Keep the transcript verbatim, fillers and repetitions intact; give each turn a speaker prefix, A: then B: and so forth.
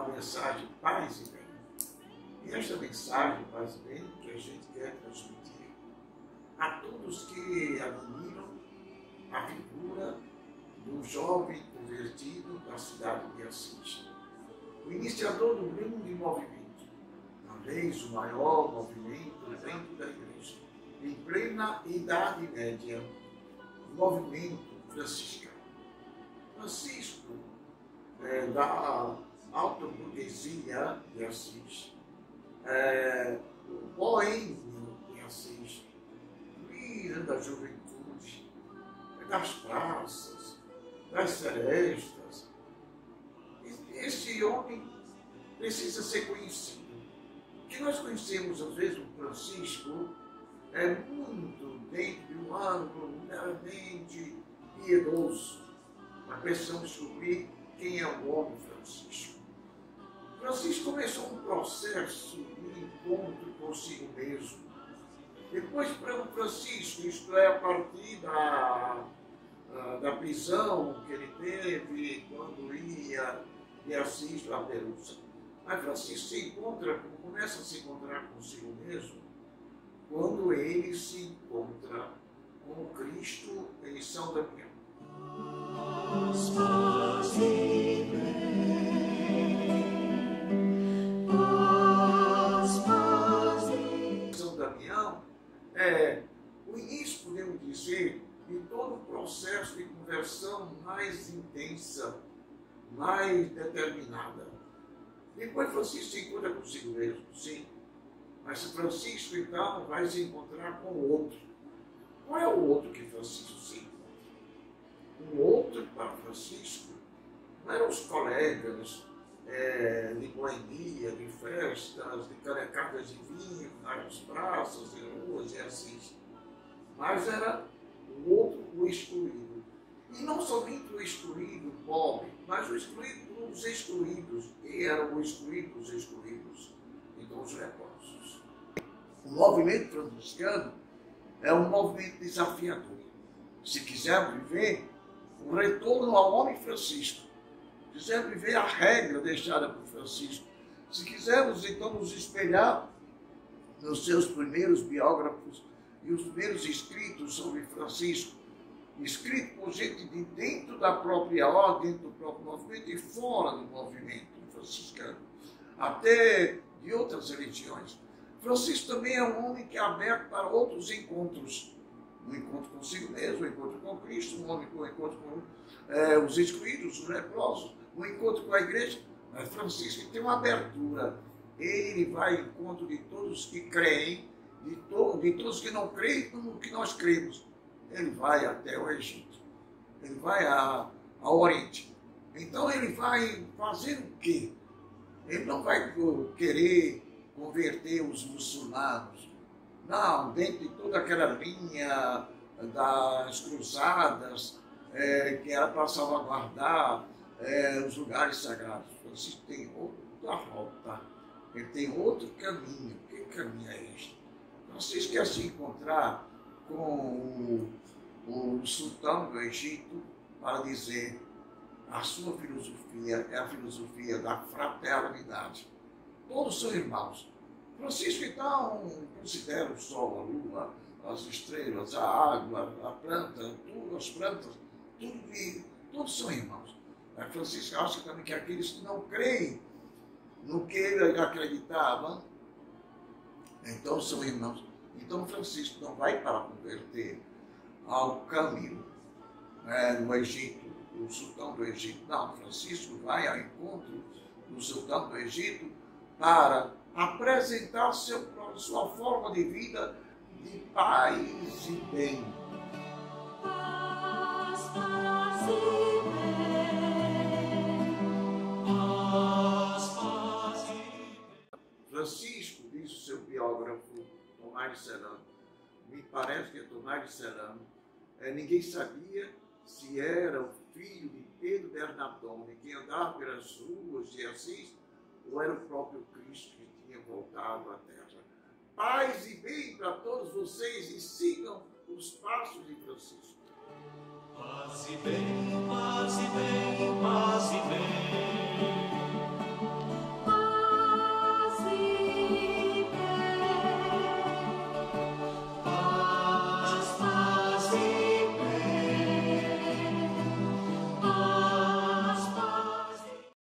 A: mensagem paz e bem. E esta mensagem paz e bem que a gente quer transmitir a todos que admiram a figura do jovem convertido da cidade de Assis, o iniciador do grande movimento, talvez o maior movimento dentro da igreja, em plena Idade Média, o movimento franciscano. Francisco, é, da alta burguesia de Assis, é, o boêmio de Assis, líder da juventude, das praças, das serestas. Esse homem precisa ser conhecido. O que nós conhecemos, às vezes, o Francisco é muito dentro de um ângulo meramente piedoso. Nós precisamos descobrir quem é o homem Francisco. Francisco começou um processo de encontro consigo mesmo. Depois, para o Francisco, isto é, a partir da, da prisão que ele teve quando ia de Assis para Perusa. Mas Francisco se encontra, começa a se encontrar consigo mesmo quando ele se encontra com Cristo em São Damião. São Damião é o início, podemos dizer, de todo o processo de conversão mais intensa, mais determinada. Depois Francisco se encontra consigo mesmo, sim. Mas Francisco, então, vai se encontrar com o outro. Qual é o outro que Francisco se encontra? O outro para Francisco não eram os colegas é, de boemia, de festas, de canecadas de vinho, nas praças, em ruas e assim. Mas era o outro, o excluído. E não somente o excluído pobre, mas o excluído, os excluídos. Quem eram os excluídos, os excluídos? Então, os leprosos. O movimento franciscano é um movimento desafiador. Se quisermos viver o retorno ao homem Francisco, se quisermos viver a regra deixada por Francisco, se quisermos então nos espelhar nos seus primeiros biógrafos e os primeiros escritos sobre Francisco, escrito por gente de dentro da própria ordem, dentro do próprio movimento e fora do movimento franciscano, até de outras religiões. Francisco também é um homem que é aberto para outros encontros. Um encontro consigo mesmo, um encontro com Cristo, um homem com um encontro com é, os excluídos, os leprosos, um encontro com a igreja. Mas Francisco tem uma abertura. Ele vai ao encontro de todos que creem, de, to de todos que não creem no que nós cremos. Ele vai até o Egito, ele vai a, ao Oriente. Então ele vai fazer o quê? Ele não vai querer converter os muçulmanos. Não, dentro de toda aquela linha das cruzadas, é, que era para salvaguardar é, os lugares sagrados. Francisco tem outra rota, ele tem outro caminho. Que caminho é este? Francisco quer se encontrar com o, o sultão do Egito para dizer a sua filosofia é a filosofia da fraternidade. Todos são irmãos. Francisco, então, considera o sol, a lua, as estrelas, a água, a planta, tudo, as plantas, tudo que, todos são irmãos. Mas Francisco acha também que aqueles que não creem no que ele acreditava, então são irmãos. Então Francisco não vai para converter ao Camilo, né, no Egito, o sultão do Egito. Não, Francisco vai ao encontro do sultão do Egito para apresentar seu, sua forma de vida de paz e bem. Paz, paz e bem. Paz, paz e bem. Francisco, diz o seu biógrafo, Tomás de Celano, me parece que é Tomás de Celano, é, ninguém sabia se era o filho de Pedro Bernardone, que andava pelas ruas de Assis, ou era o próprio Cristo que tinha voltado à terra. Paz e bem para todos vocês e